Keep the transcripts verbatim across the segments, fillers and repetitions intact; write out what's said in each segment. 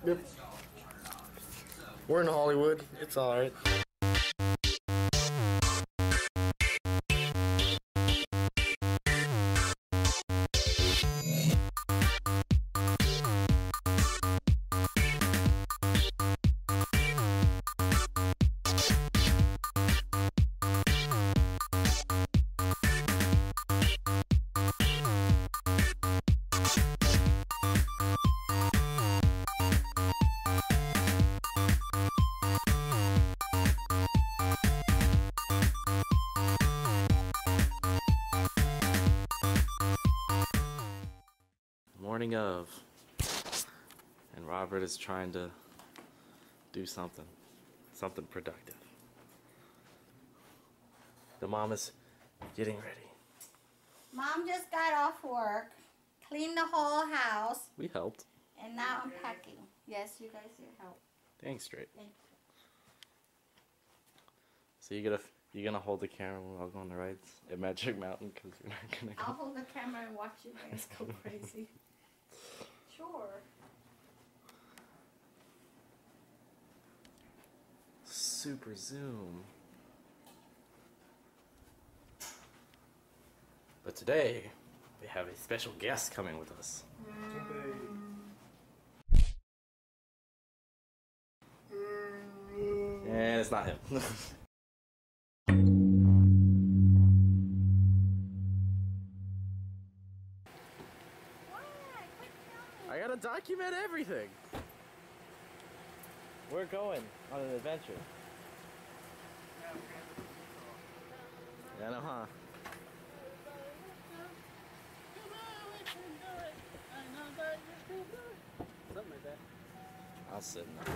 Yep. We're in Hollywood. It's alright. Morning of, and Robert is trying to do something, something productive. The mom is getting ready. Mom just got off work, cleaned the whole house. We helped. And now I'm packing. Yes, you guys did help. Dang straight. Thank you. So you gonna you gonna hold the camera when I'll go on the rides at Magic Mountain because you're not gonna go. I'll hold the camera and watch you guys go crazy. Sure. Super zoom. But today we have a special guest coming with us. Mm. And it's not him. I gotta document everything. We're going on an adventure. Yeah, I know, huh? Something like that. I'll sit now.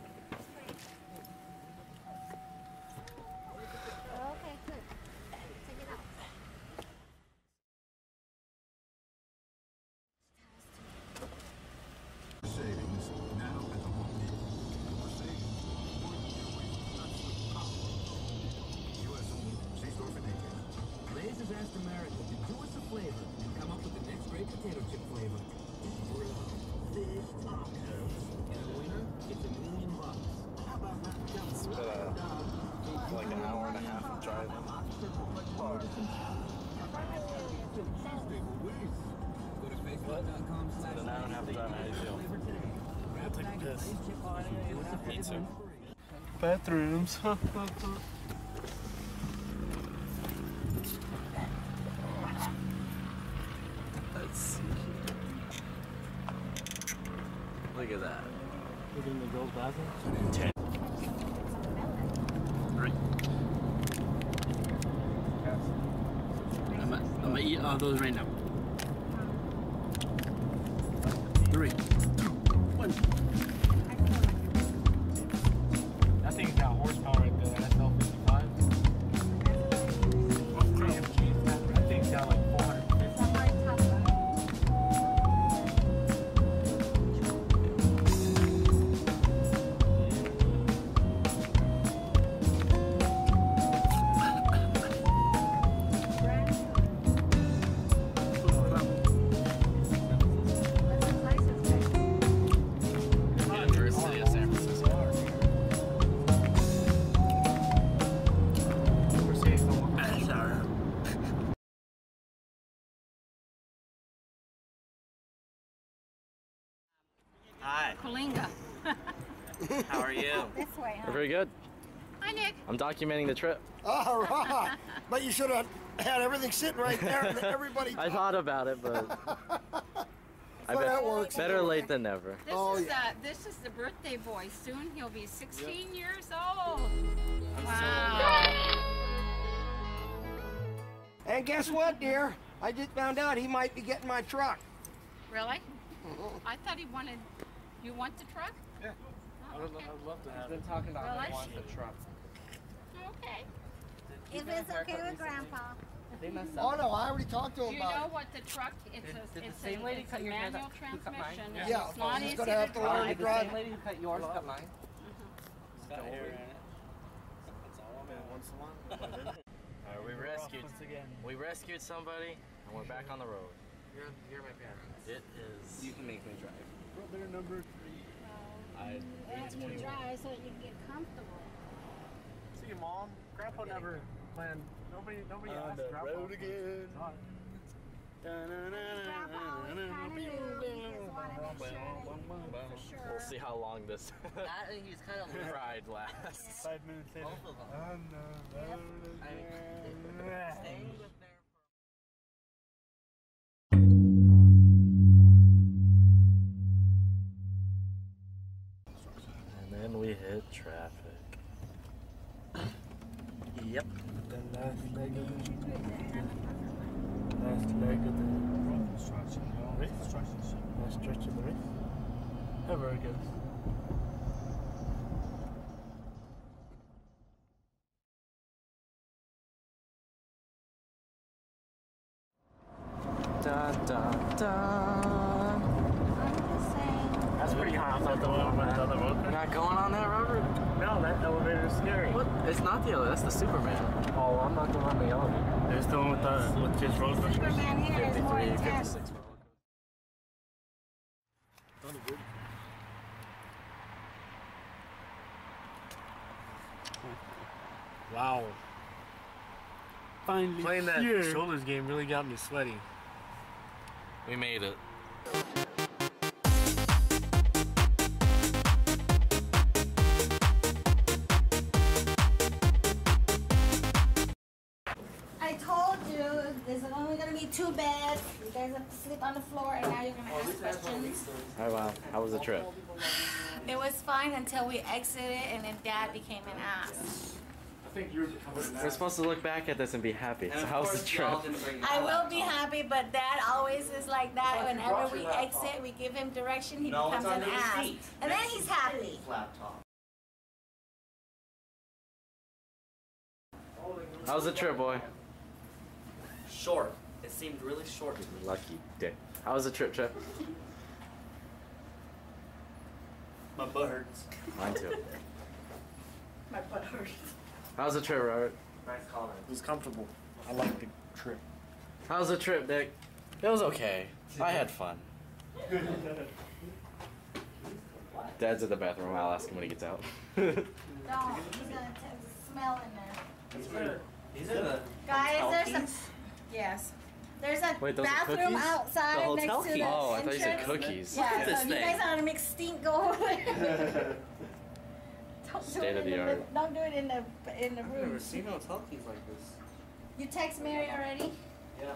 Okay, good. Take it out. Savings now at the Home Depot. More savings, more U S only. See store for details. Lay's has asked America to do us a flavor and come up with the next great potato chip flavor. We're fish tacos. And the winner gets a million bucks. How about that? It's been a, like an hour and a half of driving. Go to facebook dot com slash An hour and a half of driving. How do you feel? I'm gonna take a piss. Me too. Bathrooms. Let's see. Look at that. Look in the girls' bathroom. Ten. Three. I'm gonna I'm gonna eat all those right now. Three, two, one. That thing's got horsepower right there. That's L fifty-five. That thing's got like four hundred fifty. Hi. Kalinga. How are you? This way, huh? Very good. Hi, Nick. I'm documenting the trip. All right. But you should have had everything sitting right there and everybody. I thought about it, but I Well, bet that works. better late than never. This Oh, is yeah. uh, this is the birthday boy. Soon he'll be sixteen years old. Wow. And guess what, dear? I just found out he might be getting my truck. Really? I thought he wanted. You want the truck? Yeah. Oh, I would, okay. I would love to have Been it. talking about Really? he wants the truck. Okay. If it's okay with Grandpa. They messed Oh up. no, I already talked to Do him you know about what the truck? It's Did- a did the it's same a, lady it's cut a your hair that- manual who cut mine? transmission. it. and Yeah, it's not he's easy gonna have to to learn to drive. Did the drive. same lady who cut yours cut mine? It's got hair in it. That's all I'm in once in a while. Alright, we We're off rescued. once again. We rescued somebody, and we're back on the road. You're, you're my parents. It is. You can make me drive. Brother number three. I That's to dry so that you can get comfortable. see you, Mom. Grandpa never planned. Nobody, nobody On asked the Grandpa. road again. Grandpa always kind of knew he just wanted to make sure that you knew for sure. We'll see how long this That and he's kind of ride lasts. Five minutes later. both of them. On the road I mean, again. staying with their. And then we hit traffic. Yep. The last leg of the last leg of the construction. Race? Last stretch of the race. Ever, I guess. Da da da. I'm just saying. That's pretty high. Is that the one with the other road? We're not going on that road. No, that elevator is scary. What? It's not the elevator. That's the Superman. Oh, I'm not going on the elevator. There's the one with the with just road coasters. Superman here is more fifty-three, intense. fifty-six. Wow. Finally Playing that here. shoulders game really got me sweaty. We made it. I told you there's only gonna be two beds. You guys have to sleep on the floor, and now you're gonna ask questions. Hi, wow. How was the trip? It was fine until we exited, and then Dad became an ass. We're supposed to look back at this and be happy. So how was the trip? I will be happy, but Dad always is like that. Whenever we exit, we give him direction, he No, becomes it's an under the ass, seat. and then he's happy. Laptop. How was the trip, boy? Short. It seemed really short. Lucky dick. How was the trip, Chip? My butt hurts. Mine too. My butt hurts. How was the trip, Robert? Nice comment. It was comfortable. I liked the trip. How was the trip, Dick? It was okay. I had fun. Dad's in the bathroom. I'll ask him when he gets out. Don't. He's gonna t- smell in there. These are the Guys, hotel there's keys? a yes. There's a Wait, those are bathroom cookies? outside The hotel next to keys. the Oh, I thought you said entrance. cookies. Yeah, at this so if you thing. guys are gonna make stink, go over there. Don't do State it of in the the art. li- Don't do it in the in the I've room. never seen hotel keys like this. You text Mary already? Yeah.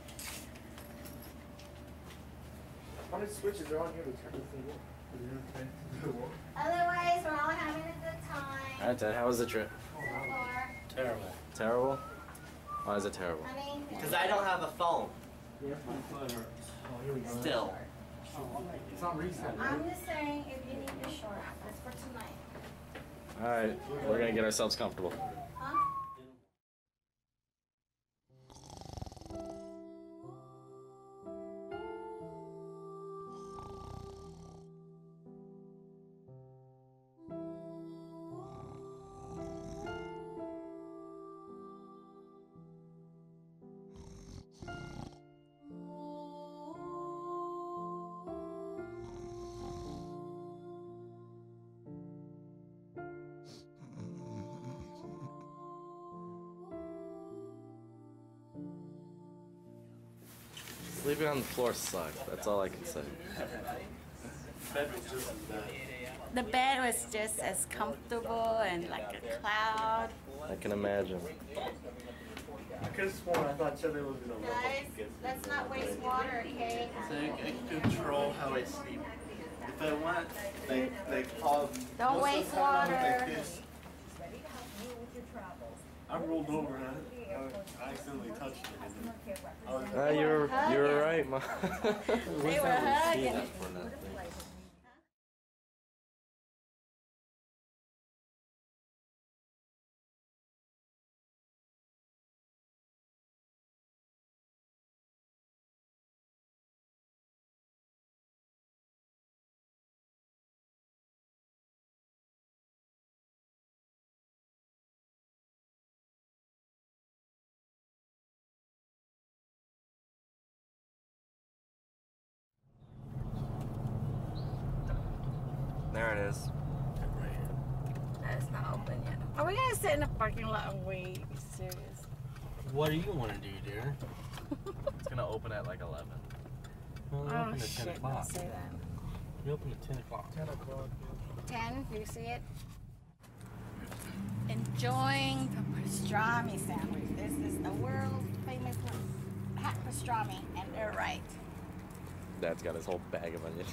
How many switches are on here to turn this thing on? Otherwise, we're all having a good time. Alright, Dad. How was the trip? So far. Terrible. Terrible? Why is it terrible? Honey, Because I don't have a phone. Oh, here we go. Still. It's not recent. I'm just saying, if you need your short, that's for tonight. Alright, we're gonna get ourselves comfortable. Huh? Sleeping on the floor sucked. That's all I can say. The bed was just as comfortable and like a cloud. I can imagine. I could have sworn I thought Chevy was gonna love Guys, let's not waste water, okay? So I can control how I sleep. If I want, like, like all. Don't most waste of the time I'm water. Like this. I rolled over and I, I accidentally touched it. And I was Uh, you were you were right, Ma. They were hugging. There it is. It's not open yet. Are we gonna sit in the parking lot and wait? Are you serious? What do you want to do, dear? It's gonna open at like eleven. Well, we Oh open at ten shit, don't o'clock. say that. We open at ten o'clock. ten o'clock. ten, do you see it? Enjoying the pastrami sandwich. This is the world famous hot pastrami, and they're right. Dad's got his whole bag of onions.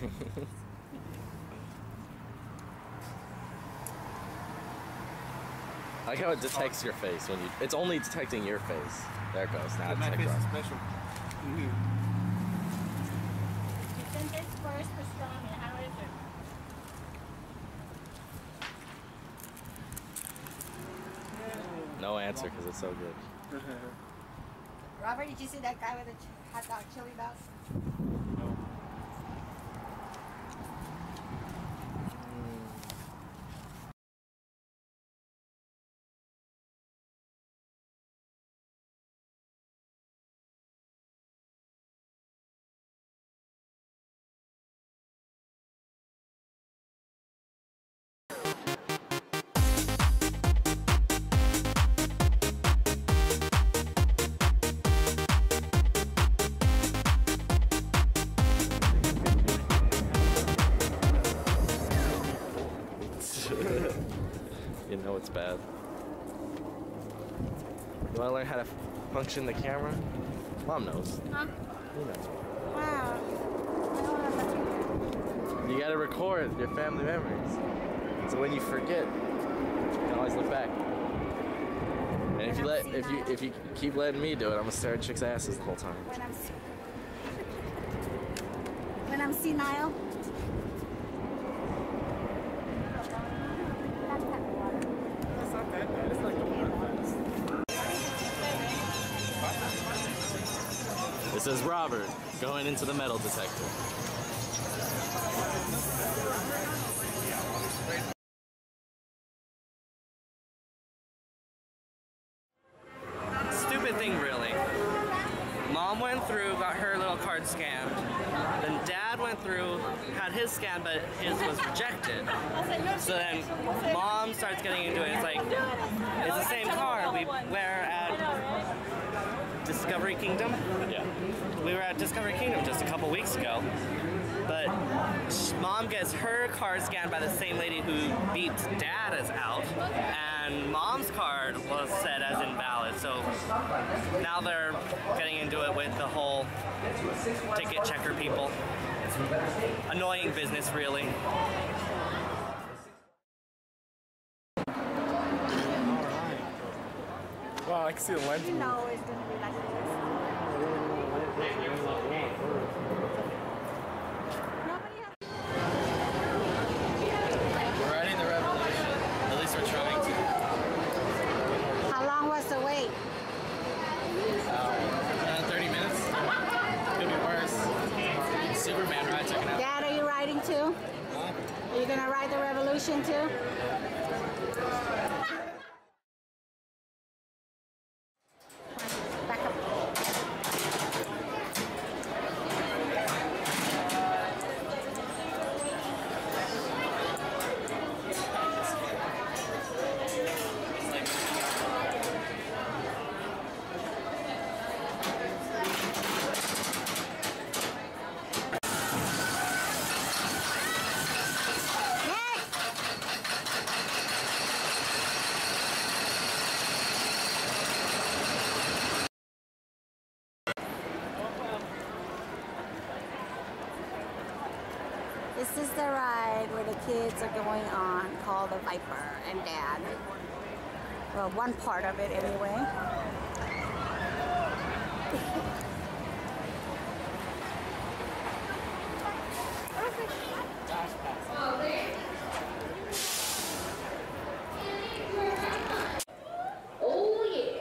I like how it detects your face when you. It's only detecting your face. There it goes. Now it My detects face is ours. special. You sent this first pastrami. How is it? No answer because it's so good. Robert, did you see that guy with the ch- hot dog chili dog? You know it's bad. You want to learn how to function the camera? Mom knows. Huh? Who knows? Wow. I don't have much. You gotta record your family memories. So when you forget, you can always look back. And if you let, if you, if you keep letting me do it, I'm gonna stare at chicks' asses the whole time. When I'm, when I'm senile. That's not that bad. It's like a one. This is Robert going into the metal detector. Stupid thing, really. Mom went through, got her little card scanned. Then Dad went through, had his scanned, but his was rejected. So then Mom starts getting into it. It's like, it's the same card we were at Discovery Kingdom. Yeah. We were at Discovery Kingdom just a couple weeks ago. But Mom gets her card scanned by the same lady who beat Dad as out, and Mom's card was set as invalid. So now they're getting into it with the whole ticket checker people. It's annoying business, really. Wow, I can see the lens. You know it's gonna be like this. Nobody has. We're riding the Revolution. At least we're trying to. How long was the wait? Uh, thirty minutes. Could be worse. Superman ride checking out. Dad, are you riding too? Are you gonna ride the Revolution too? Back up. This is the ride where the kids are going on, called the Viper and Dad. Well, one part of it anyway. Oh yeah.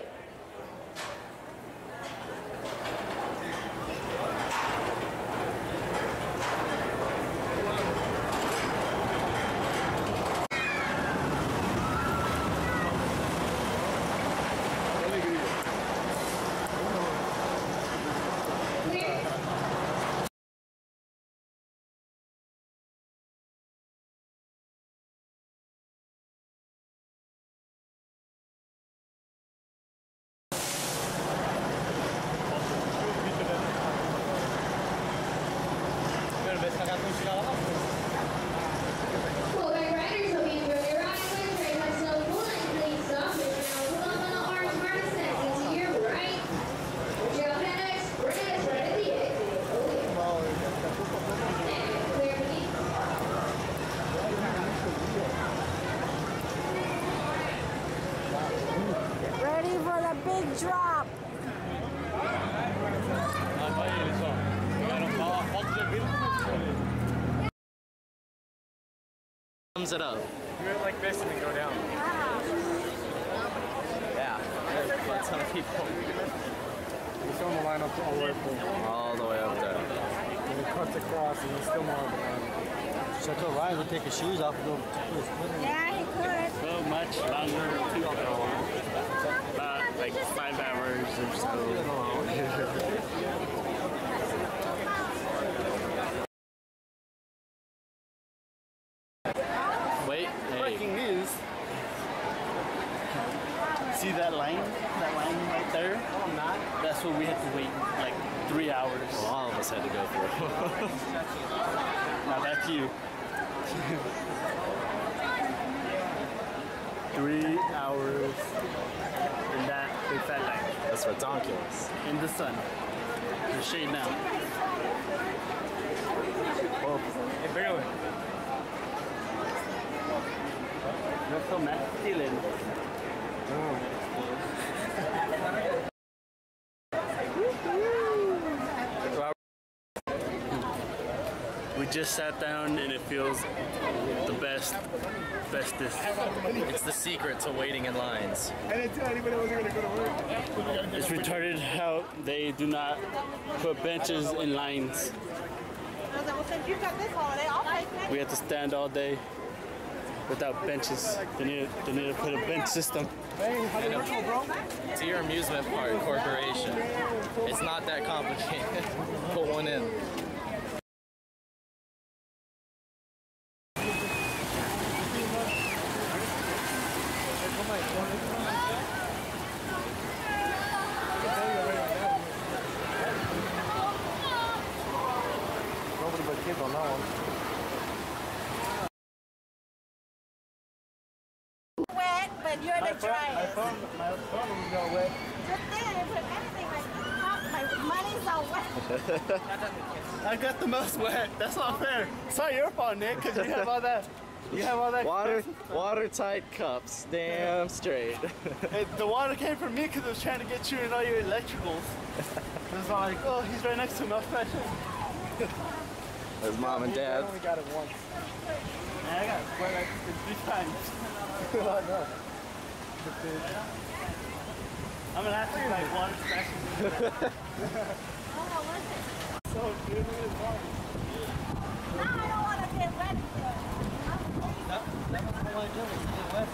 drop. Thumbs it up. Do it like this and then go down. Yeah. Get some people You film the line up all the way up there. all the way up there. And it cuts across and you still more behind. So I told Ryan would take his shoes off and go to his spinning. Yeah, he could. So much longer to go. About like five hours or so. Wait, hey. Breaking news. See that line? That line right there? I'm not. That's what we had to wait like three hours. Well, all of us had to go through. Now that's you. Three hours in that big fat line. That's ridiculous. In the sun. The shade now. Oh, hey, barely. You're so masculine. We just sat down and it feels the best, bestest. It's the secret to waiting in lines. I didn't tell anybody I wasn't going to go to work. It's retarded how they do not put benches in lines. We have to stand all day without benches. They need, they need to put a bench system. To your amusement park corporation, it's not that complicated. Put one in. Nobody but kids on that one. Wet, but you're the My driest. phone, my phone got wet. Just then, put anything like, oh, my money's all wet. I got the most wet. That's not fair. It's not your fault, Nick, because you have all that. You have all that. Water, watertight cups, damn straight. It, the water came from me because I was trying to get you in all your electricals. It was like, oh, he's right next to him. No pressure. There's mom and I dad. only got it once. Man, I got wet like three times. I know. I'm gonna have to like water splashing. So good. No, I don't want to get wet. That's what I want to do, is get wet.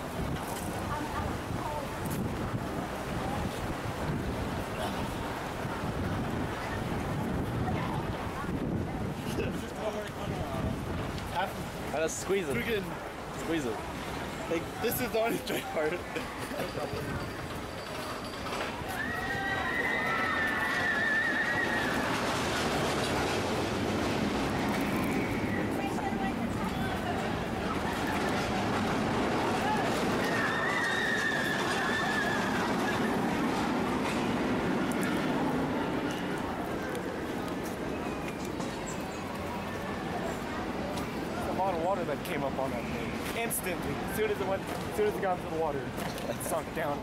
I just squeeze it. Freaking, Squeeze it. like, this is the only dry part. The amount of water that came up on that thing. Instantly. As soon as it went, as soon as it got into the water, it sunk down.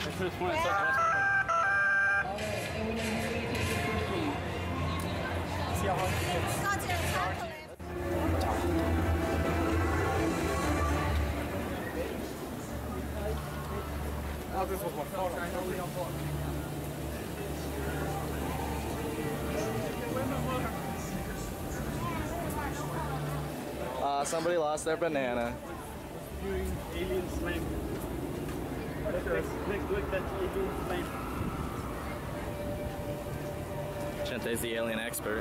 first one I saw See how hard it gets. Got to tackle it. Oh, this was my fault. Uh, somebody lost their banana. doing alien slam. Next week, that's alien slam. Shente's the alien expert.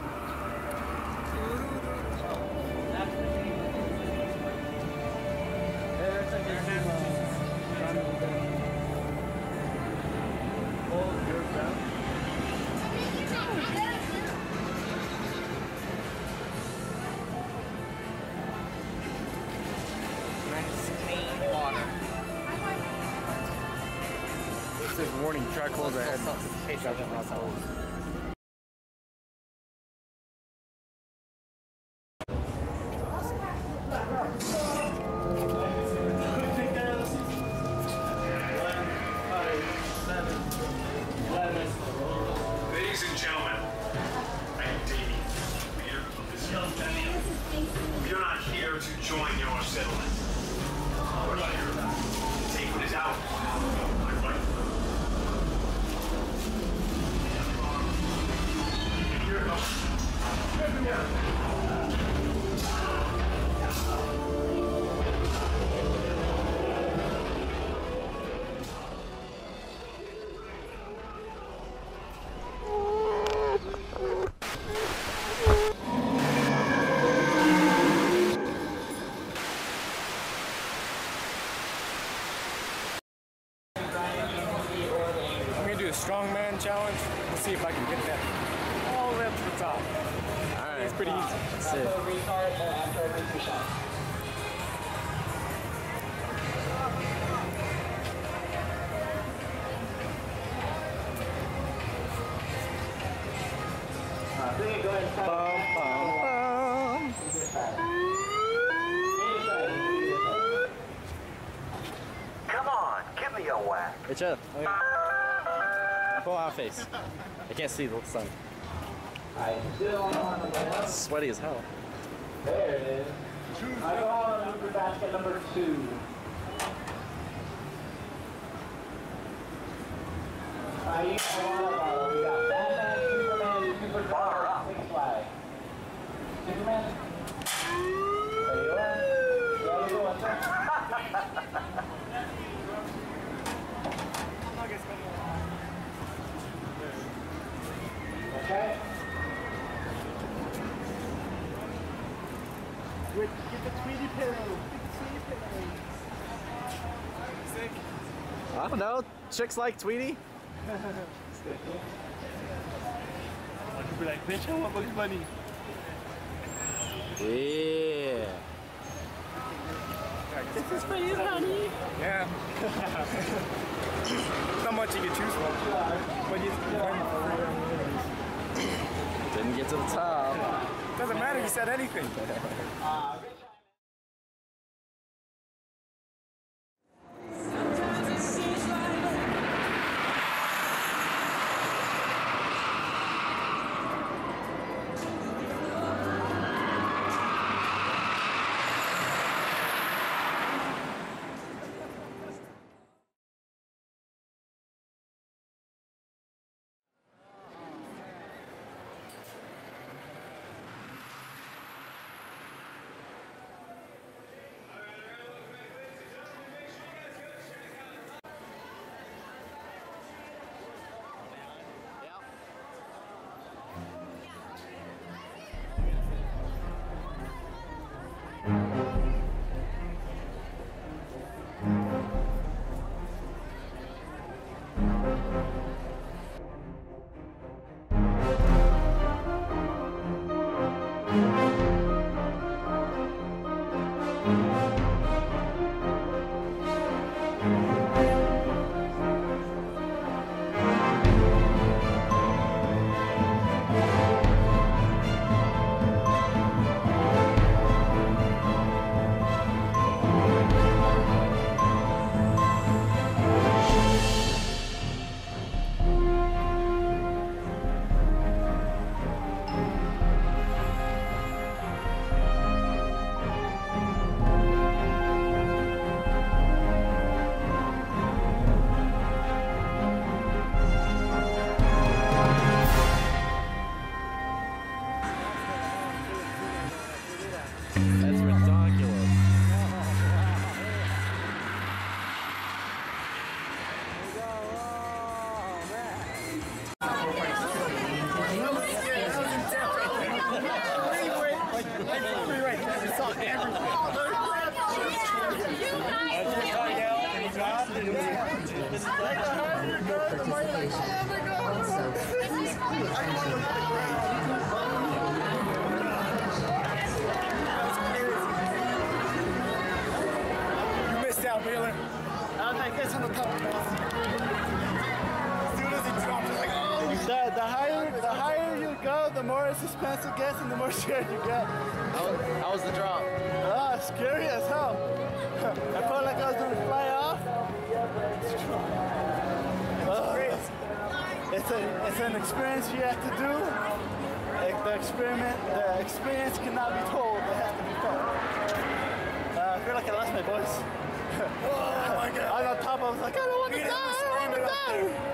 It says warning, try close ahead. Ladies and gentlemen, I am Davey, leader of this young family. We are not here to join your settlement. We're here to take what is ours. My right. Here it goes. Everywhere. Strongman challenge. Let's see if I can get that all the way up to the top. Alright. It's pretty easy. Let's see. Bum, bum, bum. Come on, give me a whack. Hey, Jeff. Pull my face. I can't see the sun. It's sweaty as hell. There it is. I go on number basket number two. Uh, you got we got Batman, Superman, Superman, Six Flags. Superman? There you are. There you go, sir. Okay. Wait, get the Tweety pillow. Get the Tweety pillow. Sick. I don't know. Chicks like Tweety. I could be like, bitch, I want Bugs Bunny. Yeah. This is for you, honey. Yeah. Not much you can choose from. But you Didn't get to the top. doesn't matter, you said anything. That's ridiculous. You missed out, Wheeler. I guess on the top. As soon as he dropped, it's like, oh. The, the higher the higher you go, the more suspense it gets and the more scared you get. How, how was the drop? Ah, scary as hell. I felt like I was gonna fly off. Uh, it's a it's an experience you have to do. Like the experiment, the experience cannot be told. It has to be felt. Uh, I feel like I lost my voice. Oh my God. On the top, I was like, I don't want to die. I don't want to die.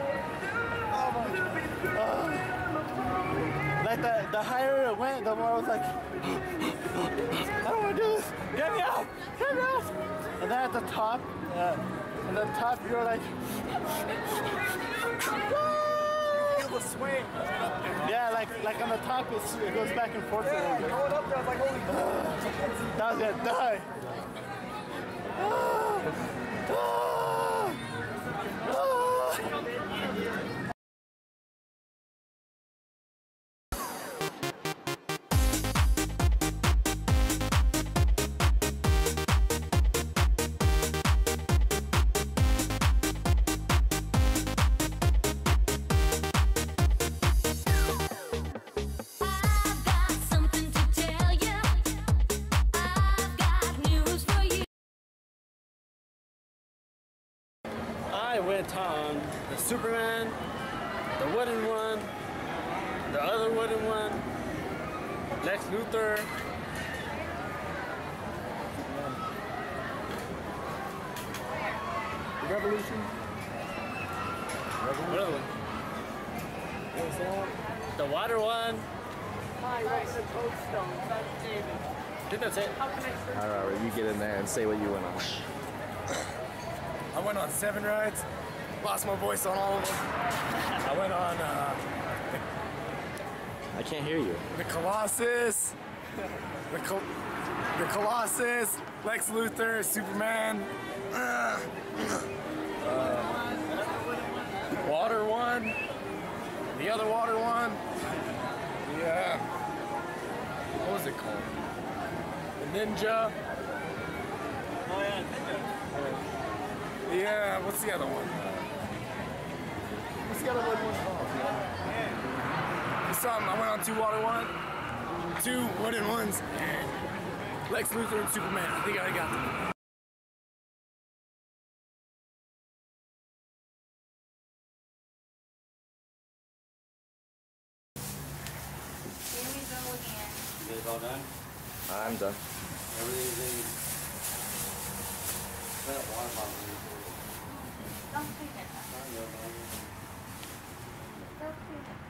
Uh, like the, the higher it went, the more I was like, I don't want to do this. Get me out! Get me out! And then at the top, uh, at the top, you're like, Feel the swing. yeah, like like on the top, it's, it goes back and forth a little bit. Going up there, I was like, holy Uh, that was gonna die. Ah, ah, ah. I went on the Superman, the wooden one, the other wooden one, Lex Luthor, Revolution, Revolution, the water one. I think that's it. All right, Robert, you get in there and say what you went on. I went on seven rides, lost my voice on all of them. I went on uh, I can't hear you. the Colossus, the, Col the Colossus, Lex Luthor, Superman, uh, uh, water one, the other water one, yeah, what was it called? The Ninja. Oh yeah. Yeah, what's the other one? What's the other one called? Something. I went on two water one, two wooden ones, and Lex Luthor and Superman. I think I got them. Here we go again. You guys all done? I'm done. Everything's in. That water bottle. Don't take it. Don't take it.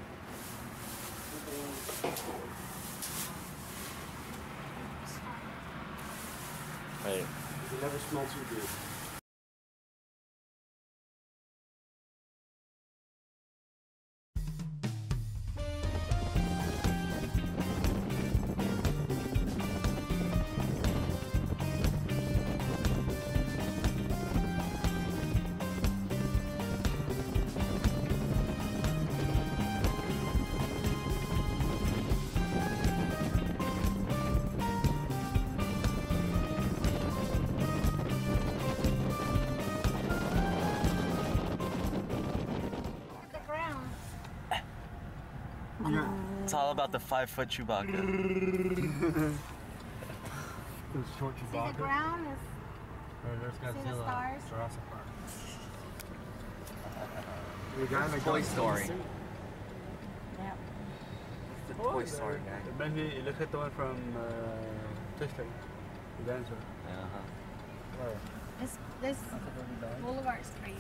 Hey. You never smell too good. It's all about the five foot Chewbacca. Short See the Chewbacca. ground is, Or there's see the Godzilla. stars? Jurassic Park. The guy that Toy got- Story. Yep. The Toy Story guy. Maybe look at the one from uh, Toy Story. The dinosaur. Uh-huh. This, this boulevard's crazy.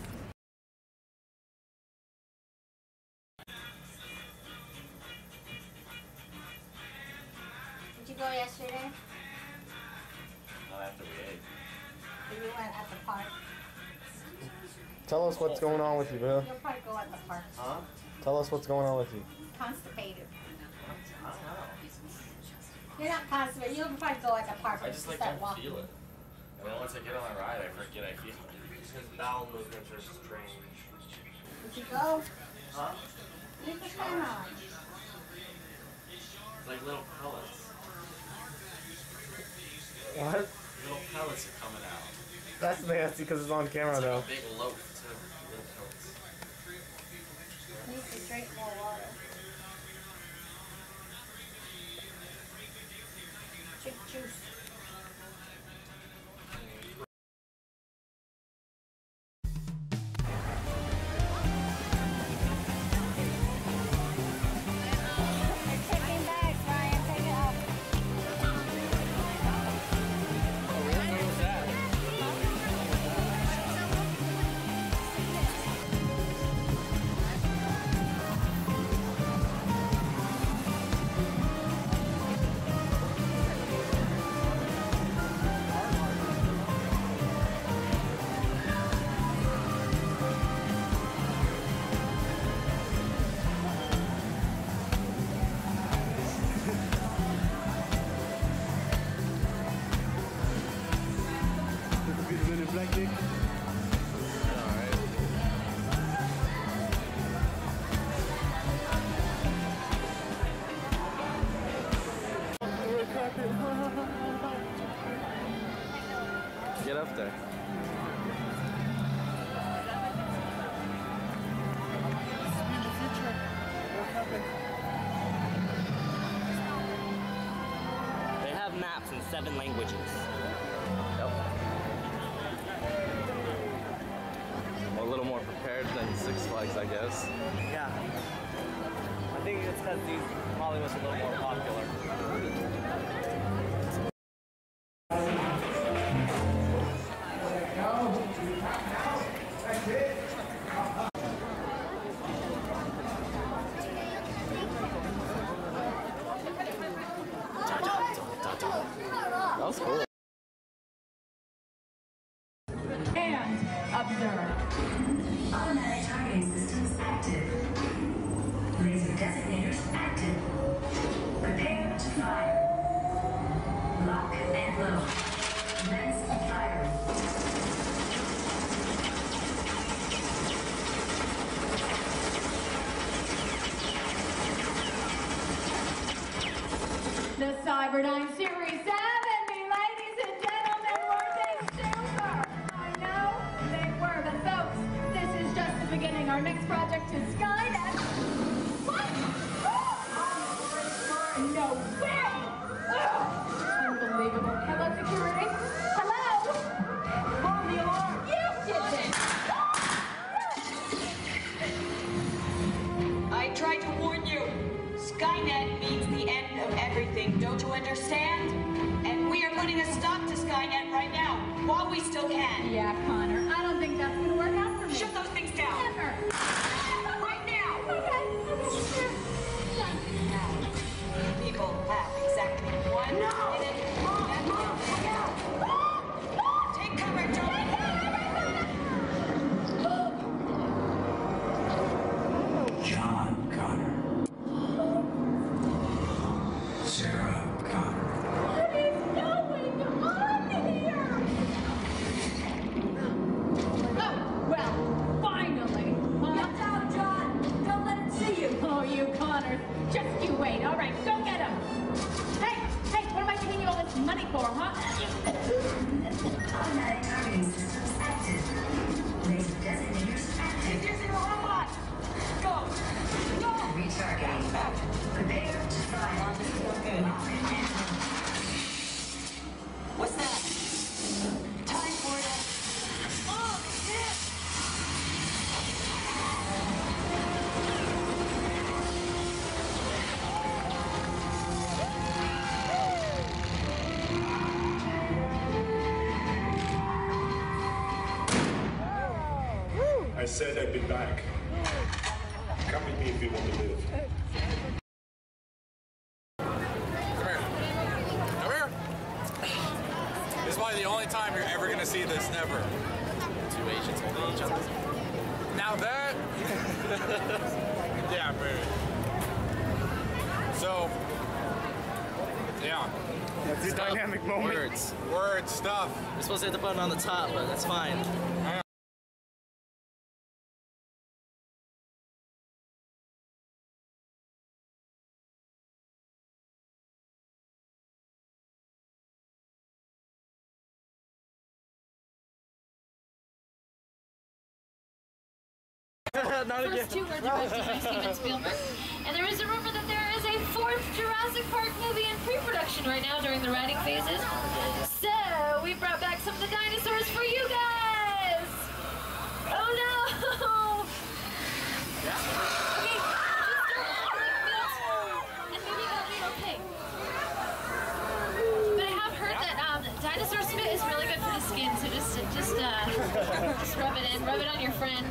Did you go yesterday? Not after we ate. You went at the park. Tell us what's going on with you, bro. You'll probably go at the park. Huh? Tell us what's going on with you. Constipated. I don't know. You're not constipated. You'll probably go at the park. I just like start don't walking. feel it. And then once I get on my ride, I forget I feel it. His bowel movements are strange. Did you go? Huh? Leave the fan on. It's like little pellets. What? Little pellets are coming out. That's nasty because it's on camera, It's like though. a big loaf, too. Little pellets. You need to drink more water. Drink juice. Black dick. Get up there. They have maps in seven languages. Yep. I'm a little more prepared than Six Flags, I guess. Yeah. I think it's because these Hollywood's a little more popular. That was cool. And observe. Automatic targeting systems active. Laser designators active. Prepare to fire. Lock and load. Commence firing. The Cyberdyne Series seventy, ladies and gentlemen, were they super? I know they were, but folks, this is just the beginning. Our next project is Skynet. What? No way! Ugh. Unbelievable. Hello, security? Hello? On the alarm. You did this. I tried to warn you. Skynet means the end of everything. Don't you understand? And we are putting a stop to Skynet right now, while we still can. Yeah, Connor. I don't think that's gonna work out for me. Shut those things down. Never. Right now. Okay. People have exactly one minute. Take cover, John. John Connor. Sarah Connor. What is going on here? Oh, well, finally. Get down, John. Don't let him see you. Oh, you Connor. Just you wait. All right, go get him. Hey, hey, what am I giving you all this money for, huh? Automatic targeting systems active. Laser designators active. Using a robot. Go. Go. Retargeting. Prepare to fire. What's that? Time for it. Oh, shit. I said I'd be back. Come with me if you want to live. Come here. Come here. This is probably the only time you're ever gonna see this ever. Two Asians holding each other. Now that, yeah, baby. So, yeah. That's a dynamic moment. Words. Word stuff. You're supposed to hit the button on the top, but that's fine. Not again. First two words are by Steven Spielberg. And there is a rumor that there is a fourth Jurassic Park movie in pre-production right now during the writing phases. So we brought back some of the dinosaurs for you guys. Oh no! Okay, just don't like melt, and maybe that'll be okay. But I have heard that um, dinosaur spit is really good for the skin, so just just uh, just rub it in, rub it on your friend.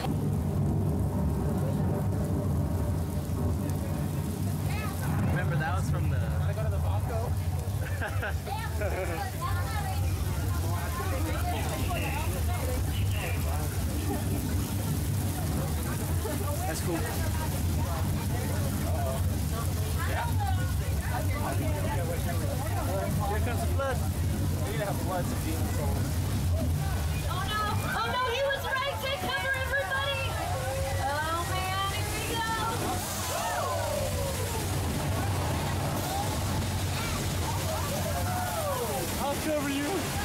Remember, that was from the... Can I go to the Bosco? That's cool. Yeah. Here comes the flood. We're gonna have floods of demon souls. Oh no! Oh no! He was right! Take cover, everybody! Oh man! Here we go! I'll cover you.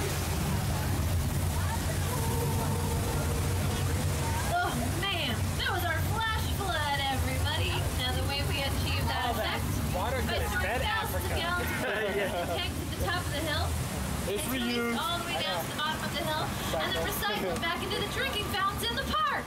Oh man! That was our flash flood, everybody. Now the way we achieved that effect Water by could have throwing fed thousands of Africa. gallons of water into the tank to the top of the hill. It's and released reused. all the way down to the bottom of the hill, and then recycled back into the drinking fountains in the park.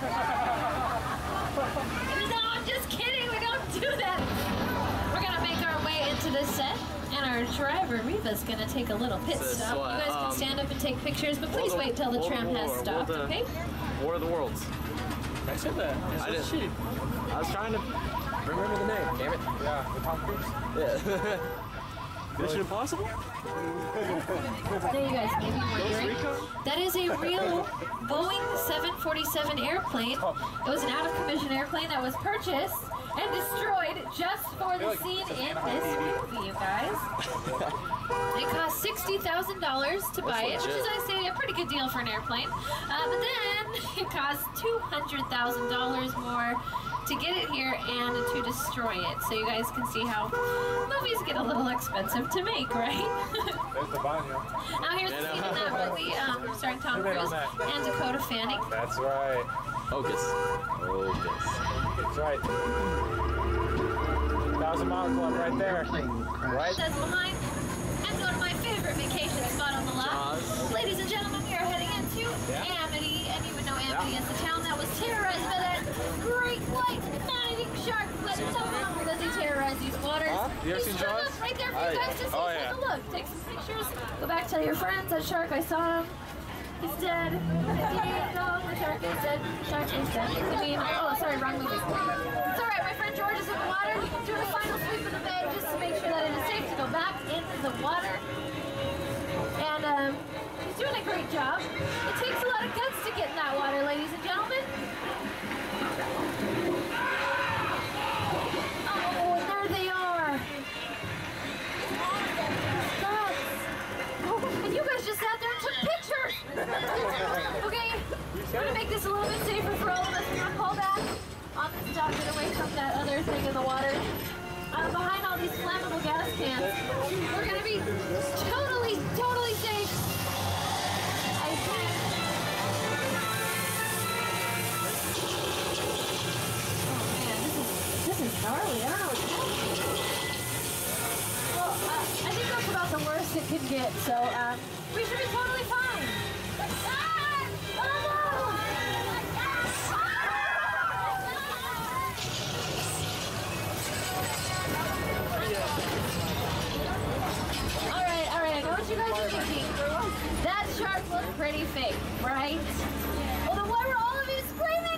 No, I'm just kidding. We don't do that. We're gonna make our way into this set, and our driver Reva's gonna take a little pit So it's stop. what, You guys can um, stand up and take pictures, but please War- wait till the War- tram has War- stopped, War- okay? War of the Worlds. I said that. I didn't. Shit. I was trying to remember the name. Damn it. Yeah, with Tom Cruise. Yeah. Mission Impossible? There you guys may be wondering. That is a real Boeing seven forty-seven airplane. It was an out-of-commission airplane that was purchased and destroyed just for the scene in this movie, you guys. It cost sixty thousand dollars to buy it, which is, I say, a pretty good deal for an airplane. Uh, but then it cost two hundred thousand dollars more to get it here and to destroy it. So you guys can see how movies get a little expensive to make, right? There's the Banyo. Now here's the scene in that movie, um, starring Tom Who made Cruise that? and Dakota Fanning. That's right. Hocus. Hocus. That's right. Thousand Mile Club right there. Right? Says behind, and go to my favorite vacation spot on the lot. Ladies and gentlemen, we are heading into Yeah. Amity, and you would know Amity is the town that was terrorized by that great white man-eating shark. But no longer does he terrorize these waters. Huh? You ever He's seen stood Jaws? up right there for Oh, you yeah. guys to see. Oh, Take yeah. a look, take some pictures, go back, tell your friends that shark, I saw him. He's dead. No, the shark is dead. Shark is dead. I mean, oh, sorry, wrong movie. It's all right. My friend George is in the water. Doing a final sweep of the bay just to make sure that it is safe to go back into the water. And um, he's doing a great job. It takes a lot of guts to get in that water, ladies and gentlemen. Oh, there they are. Guts. Oh, and you guys just sat there and took pictures. Okay, I'm gonna make this a little bit safer for all of us. We're gonna pull back on this dock, get away from that other thing in the water. Uh, behind all these flammable gas cans, we're gonna be totally, totally safe. I think. Oh man, this is this is gnarly. I don't know what's happening. Well, uh, I think that's about the worst it could get. So uh, we should be totally fine. Ah! Oh no! Alright, alright, I know what you guys are thinking. That shark looked pretty fake, right? Well, then why were all of you screaming?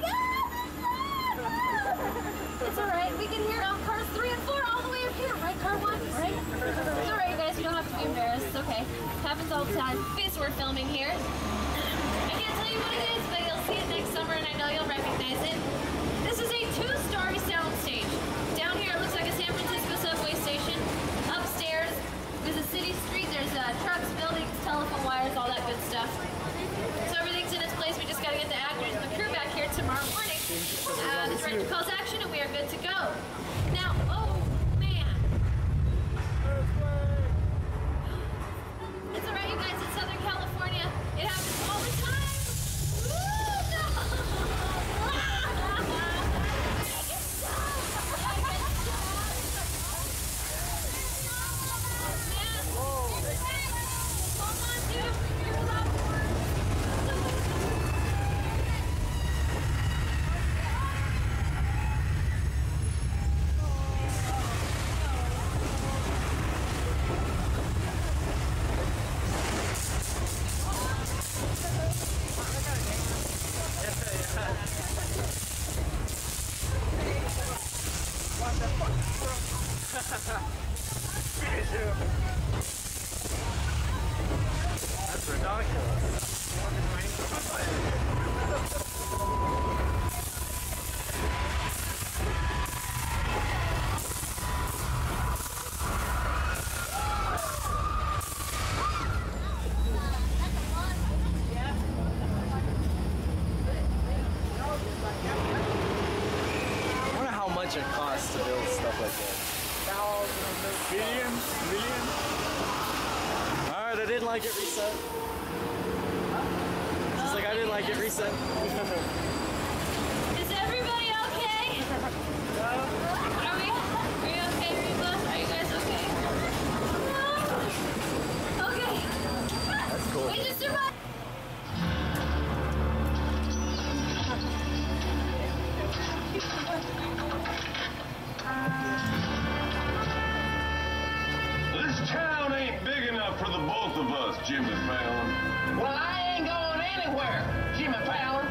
It's alright, we can hear it on cars three and four all the way up here, right? Car one, right? It's alright, you guys, you don't have to be embarrassed, it's okay. happens all the time. Basically, we're filming here. I can't tell you what it is, but you'll see it next summer, and I know you'll recognize it. This is a two-story soundstage. Down here, it looks like a San Francisco subway station. Upstairs, there's a city street. There's uh, trucks, buildings, telephone wires, all that good stuff. So everything's in its place. We just got to get the actors and the crew back here tomorrow morning. Uh, the director calls action, and we are good to go. Now, oh man. It's alright, you guys. It's Southern California. It happens all the time. Woo, no. That's ridiculous. I wonder how much it costs to build stuff like that. Billions, millions. Alright, I didn't like it, reset. Just like I didn't like it, reset. Is everybody okay? Are we? Are you okay, Reba? Are you guys okay? Okay. That's cool. We just survived. This town ain't big enough for the both of us, Jimmy Fallon. Well, I ain't going anywhere, Jimmy Fallon.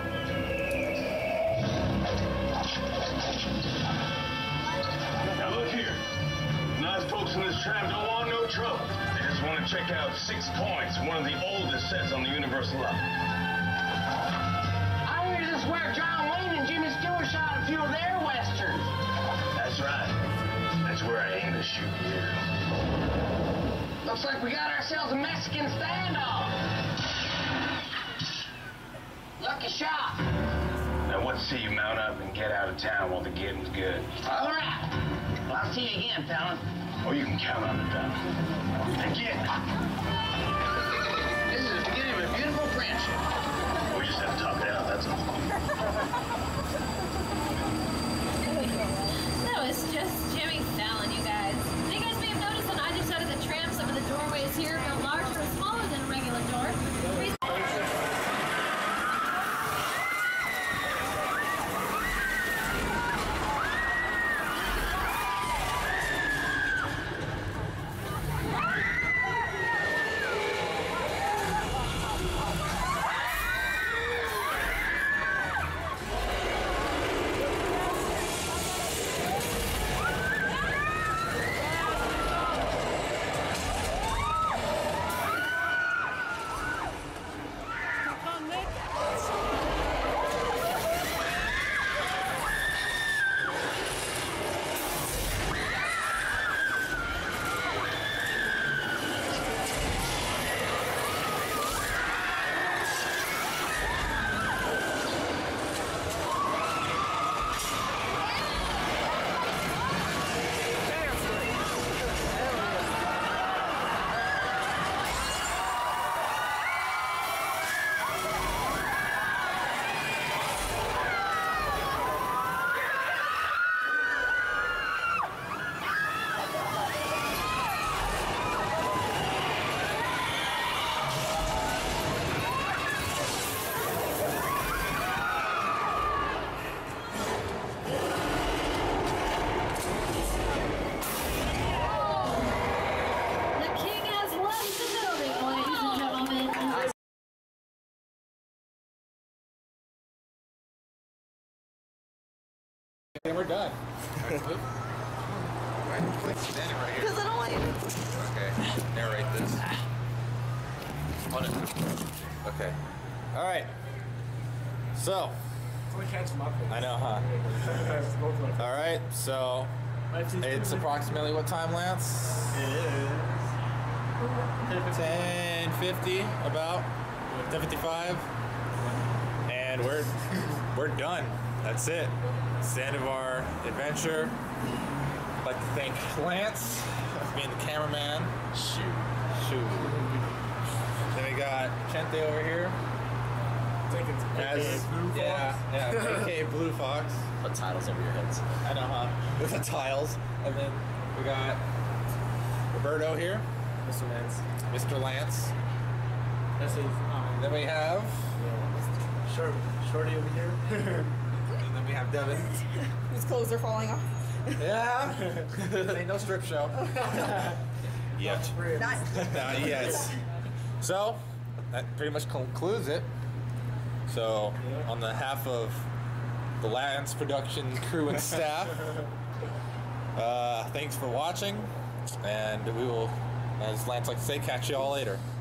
Now look here. Nice folks in this tram don't want no trouble. They just want to check out Six Points, one of the oldest sets on the Universal lot. I hear this is where John Wayne and Jimmy Stewart shot a few of their westerns. That's right. That's where I aim to shoot you. Looks like we got ourselves a Mexican standoff. Lucky shot. Now what say you mount up and get out of town while the getting's good? All right. Well, I'll see you again, Fallon. Oh, you can count on it, Fallon. Again. This is the beginning of a beautiful friendship. We just have to talk it out, that's all. That was just Jimmy Fallon, you guys. You guys may have noticed on either side of the tram, some of the doorways here are larger or smaller than a regular door. And we're done. Why are you standing right here? Because I don't want you. Okay, narrate this. Okay. All right. So. I know, huh? All right. So it's approximately what time, Lance? It is ten fifty, about ten fifty-five, and we're we're done. That's it. It's the end of our adventure. I'd like to thank Lance for being the cameraman. Shoot, shoot. Then we got Chente over here. As, yeah, yeah, A K A Blue Fox. Put titles over your heads. I know, huh? With the tiles. And then we got Roberto here. Mister Lantz. Mister Lance. This is, um, then we have Short, Shorty over here. And then we have Devin. His clothes are falling off. Yeah. Ain't no strip show. Yet. Not, Not yet. So, that pretty much concludes it. So, on the half of the Lance production crew and staff, uh, thanks for watching, and we will, as Lance likes to say, catch you all later.